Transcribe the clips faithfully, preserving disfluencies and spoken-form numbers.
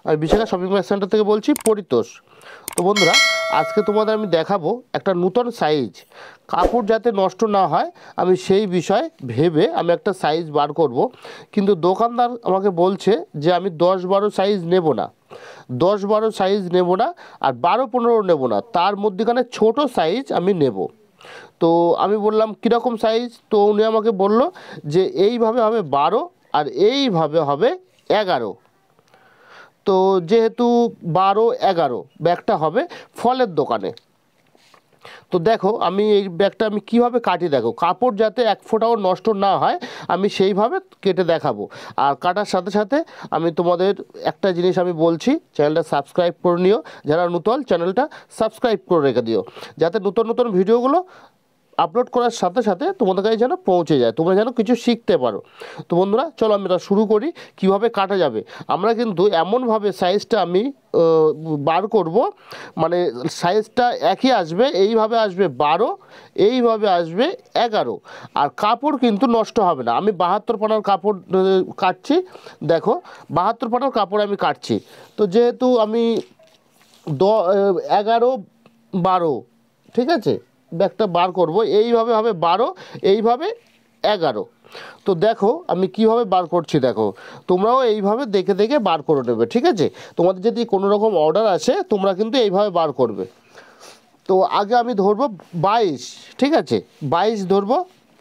আমি Bishakha shopping centre থেকে বলছি, পরিতোষ। তো বন্ধুরা, আজকে তোমাদের আমি দেখাবো একটা নূতন সাইজ, কাপড় যাতে নষ্ট না হয় আমি সেই বিষয় ভেবে আমি একটা সাইজ বার করব। কিন্তু দোকানদার আমাকে বলছে যে আমি দশ বারো সাইজ নেব না, দশ বারো সাইজ নেব না, আর বারো পনেরো নেব না, তার মধ্যেখানে ছোট সাইজ আমি নেব। তো আমি বললাম কীরকম সাইজ? তো উনি আমাকে বলল যে এইভাবে হবে বারো, আর এইভাবে হবে এগারো। তো যেহেতু বারো এগারো ব্যাগটা হবে ফলের দোকানে। তো দেখো আমি এই ব্যাগটা আমি কীভাবে কাটি, দেখো কাপড় যাতে এক ফোঁটাও নষ্ট না হয় আমি সেইভাবে কেটে দেখাবো। আর কাটার সাথে সাথে আমি তোমাদের একটা জিনিস আমি বলছি, চ্যানেলটা সাবস্ক্রাইব করে নিও, যারা নূতন চ্যানেলটা সাবস্ক্রাইব করে রেখে দিও, যাতে নতুন নতুন ভিডিওগুলো আপলোড করার সাথে সাথে তোমাদের কাছে যেন পৌঁছে যায়, তোমরা যেন কিছু শিখতে পারো। তো বন্ধুরা চলো আমরা শুরু করি কিভাবে কাটা যাবে। আমরা কিন্তু এমনভাবে সাইজটা আমি বার করব, মানে সাইজটা একই আসবে, এইভাবে আসবে বারো, এইভাবে আসবে এগারো, আর কাপড় কিন্তু নষ্ট হবে না। আমি বাহাত্তর পানার কাপড় কাটছি, দেখো বাহাত্তর পানার কাপড় আমি কাটছি। তো যেহেতু আমি দ এগারো বারো, ঠিক আছে, ব্যাগটা বার করব, এইভাবে হবে বারো, এইভাবে এগারো। তো দেখো আমি কিভাবে বার করছি, দেখো তোমরাও এইভাবে দেখে দেখে বার করে নেবে, ঠিক আছে। তোমাদের যদি কোনো রকম অর্ডার আসে তোমরা কিন্তু এইভাবে বার করবে। তো আগে আমি ধরবো বাইশ, ঠিক আছে, বাইশ ধরবো।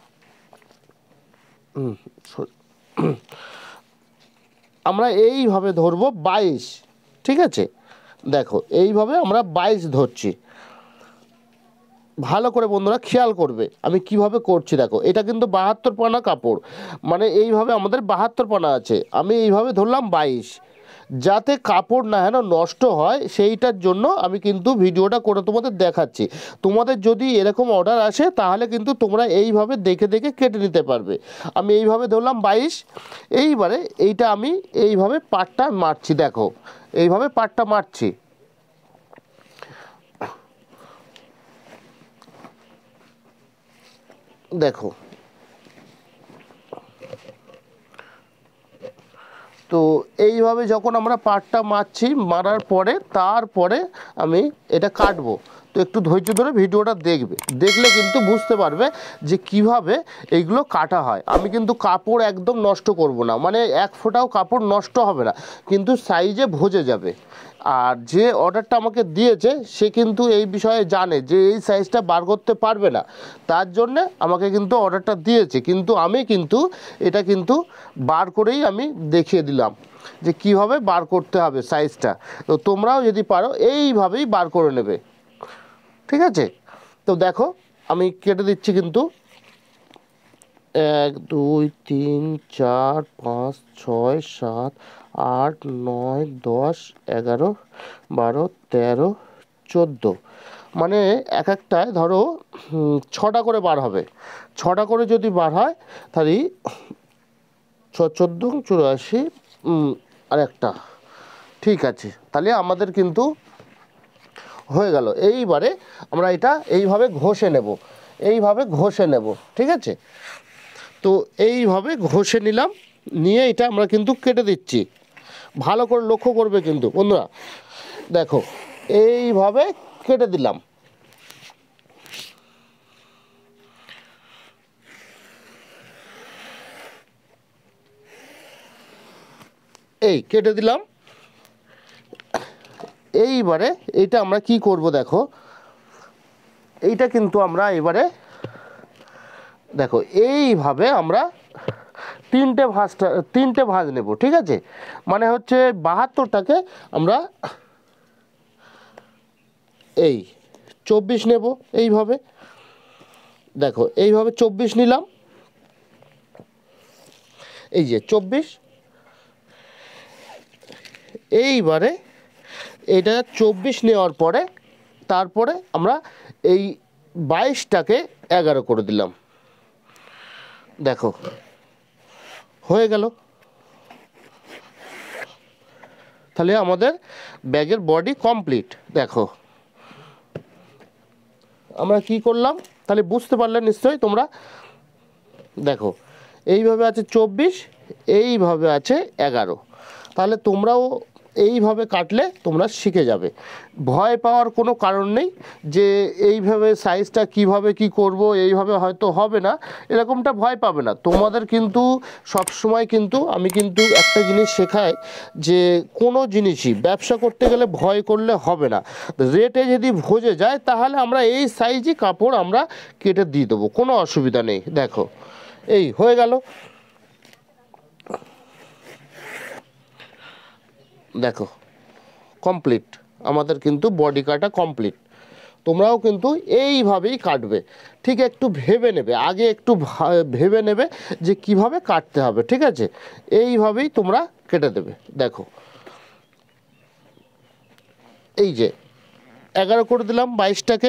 আমরা এইভাবে ধরবো বাইশ, ঠিক আছে। দেখো এইভাবে আমরা বাইশ ধরছি। ভালো করে বন্ধুরা খেয়াল করবে আমি কিভাবে করছি। দেখো এটা কিন্তু বাহাত্তর পানা কাপড়, মানে এইভাবে আমাদের বাহাত্তর পানা আছে, আমি এইভাবে ধরলাম বাইশ, যাতে কাপড় না যেন নষ্ট হয় সেইটার জন্য আমি কিন্তু ভিডিওটা করে তোমাদের দেখাচ্ছি। তোমাদের যদি এরকম অর্ডার আসে তাহলে কিন্তু তোমরা এইভাবে দেখে দেখে কেটে নিতে পারবে। আমি এইভাবে ধরলাম বাইশ, এইবারে এইটা আমি এইভাবে পাটটা মারছি, দেখো এইভাবে পাটটা মারছি। দেখো তো এইভাবে যখন আমরা পাটটা মারছি, মারার পরে তারপরে আমি এটা কাটবো। তো একটু ধৈর্য ধরে ভিডিওটা দেখবে, দেখলে কিন্তু বুঝতে পারবে যে কিভাবে এইগুলো কাটা হয়। আমি কিন্তু কাপড় একদম নষ্ট করব না, মানে এক ফোঁটাও কাপড় নষ্ট হবে না, কিন্তু সাইজে ভজে যাবে। আর যে অর্ডারটা আমাকে দিয়েছে সে কিন্তু এই বিষয়ে জানে যে এই সাইজটা বার করতে পারবে না, তার জন্যে আমাকে কিন্তু অর্ডারটা দিয়েছে। কিন্তু আমি কিন্তু এটা কিন্তু বার করেই আমি দেখিয়ে দিলাম যে কীভাবে বার করতে হবে সাইজটা। তো তোমরাও যদি পারো এইভাবেই বার করে নেবে, ঠিক আছে। তো দেখো আমি কেটে দিচ্ছি কিন্তু এক দুই তিন চার পাঁচ ছয় সাত আট নয় দশ এগারো বারো তেরো চোদ্দো, মানে এক একটায় ধরো ছটা করে বার হবে। ছটা করে যদি বার হয় তাহলে ছ চোদ্দো চুরাশি আর একটা, ঠিক আছে, তাহলে আমাদের কিন্তু হয়ে গেল। এইবারে আমরা এটা এইভাবে ঘষে নেব, এইভাবে ঘষে নেব, ঠিক আছে। তো এইভাবে ঘষে নিলাম, নিয়ে এটা আমরা কিন্তু কেটে দিচ্ছি। ভালো করে লক্ষ্য করবে কিন্তু বন্ধুরা, দেখো এইভাবে কেটে দিলাম। এই কেটে দিলাম। এইবারে এইটা আমরা কি করব, দেখো এইটা কিন্তু আমরা এবারে দেখো এইভাবে আমরা তিনটে ভাঁজটা তিনটে ভাঁজ নেব, ঠিক আছে। মানে হচ্ছে বাহাত্তরটাকে আমরা এই চব্বিশ নেব, এইভাবে দেখো এইভাবে চব্বিশ নিলাম, এই যে চব্বিশ। এইবারে এটা চব্বিশ নেওয়ার পরে তারপরে আমরা এই বাইশটাকে এগারো করে দিলাম, দেখো হয়ে গেল। তাহলে আমাদের ব্যাগের বডি কমপ্লিট। দেখো আমরা কি করলাম তাহলে বুঝতে পারলে নিশ্চয়ই তোমরা। দেখো এইভাবে আছে চব্বিশ, এইভাবে আছে এগারো। তাহলে তোমরাও এইভাবে কাটলে তোমরা শিখে যাবে। ভয় পাওয়ার কোনো কারণ নেই যে এইভাবে সাইজটা কিভাবে কি করব, এইভাবে হয়তো হবে না, এরকমটা ভয় পাবে না। তোমাদের কিন্তু সব সময় কিন্তু আমি কিন্তু একটা জিনিস শেখাই যে কোনো জিনিসই ব্যবসা করতে গেলে ভয় করলে হবে না। রেটে যদি ভজে যায় তাহলে আমরা এই সাইজই কাপড় আমরা কেটে দিয়ে দেবো, কোনো অসুবিধা নেই। দেখো এই হয়ে গেল, দেখো কমপ্লিট, আমাদের কিন্তু বডি কাটা কমপ্লিট। তোমরাও কিন্তু এইভাবেই কাটবে, ঠিক একটু ভেবে নেবে, আগে একটু ভেবে নেবে যে কিভাবে কাটতে হবে, ঠিক আছে? এইভাবেই তোমরা কেটে দেবে। দেখো এই যে এগারো করে দিলাম বাইশটাকে,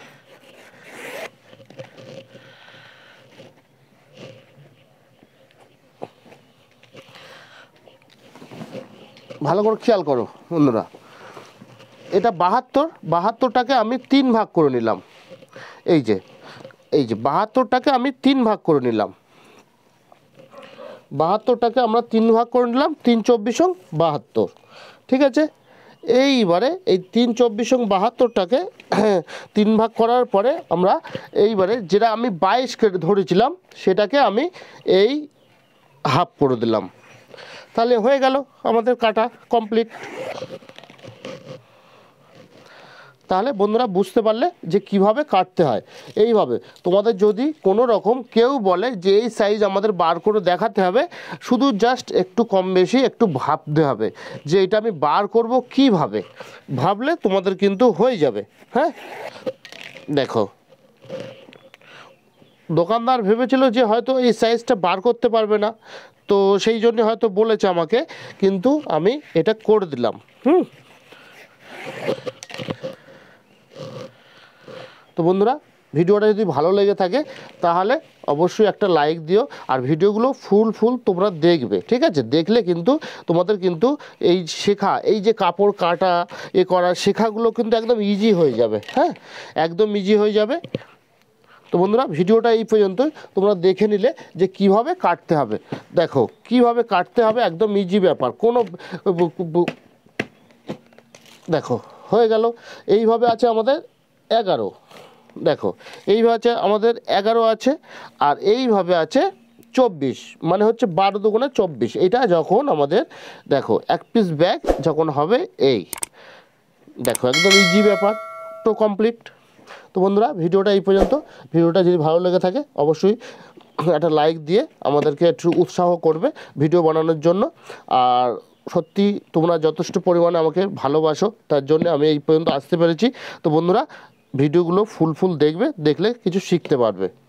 ভালো করে খেয়াল করো বন্ধুরা, এটা বাহাত্তর, বাহাত্তরটাকে আমি তিন ভাগ করে নিলাম। এই যে এই যে বাহাত্তরটাকে আমি তিন ভাগ করে নিলাম, বাহাত্তরটাকে আমরা তিন ভাগ করে নিলাম, তিন চব্বিশ বাহাত্তর, ঠিক আছে? এইবারে এই তিন চব্বিশ বাহাত্তরটাকে তিন ভাগ করার পরে আমরা এইবারে যেটা আমি বাইশ কেটে ধরেছিলাম সেটাকে আমি এই হাফ করে দিলাম, তাহলে হয়ে গেল আমাদের কাটা কমপ্লিট। তাহলে বন্ধুরা বুঝতে পারলে যে কিভাবে কাটতে হয়। এইভাবে তোমাদের যদি কোনো রকম কেউ বলে যে এই সাইজ আমাদের বার করে দেখাতে হবে, শুধু জাস্ট একটু কম বেশি একটু ভাবতে হবে যে এটা আমি বার করব কিভাবে, ভাবলে তোমাদের কিন্তু হয়ে যাবে। হ্যাঁ দেখো, দোকানদার ভেবেছিল যে হয়তো এই সাইজটা বার করতে পারবে না, তো সেই জন্য হয়তো বলেছে আমাকে, কিন্তু আমি এটা করে দিলাম। হুম তো বন্ধুরা, ভিডিওটা যদি ভালো লেগে থাকে তাহলে অবশ্যই একটা লাইক দিও, আর ভিডিওগুলো ফুল ফুল তোমরা দেখবে, ঠিক আছে? দেখলে কিন্তু তোমাদের কিন্তু এই শেখা, এই যে কাপড় কাটা এ করা শেখাগুলো কিন্তু একদম ইজি হয়ে যাবে। হ্যাঁ একদম ইজি হয়ে যাবে। তো বন্ধুরা ভিডিওটা এই পর্যন্ত, তোমরা দেখে নিলে যে কিভাবে কাটতে হবে। দেখো কিভাবে কাটতে হবে, একদম ইজি ব্যাপার, কোনো দেখো হয়ে গেল। এইভাবে আছে আমাদের এগারো, দেখো এইভাবে আছে আমাদের এগারো আছে, আর এইভাবে আছে চব্বিশ, মানে হচ্ছে বারো দুগুণে চব্বিশ। এটা যখন আমাদের দেখো এক পিস ব্যাগ যখন হবে, এই দেখো একদম ইজি ব্যাপার, তো কমপ্লিট। তো বন্ধুরা ভিডিওটা এই পর্যন্ত, ভিডিওটা যদি ভালো লেগে থাকে অবশ্যই একটা লাইক দিয়ে আমাদেরকে একটু উৎসাহ করবে ভিডিও বানানোর জন্য। আর সত্যি তোমরা যথেষ্ট পরিমাণে আমাকে ভালোবাসো, তার জন্য আমি এই পর্যন্ত আসতে পেরেছি। তো বন্ধুরা ভিডিওগুলো ফুল ফুল দেখবে, দেখলে কিছু শিখতে পারবে।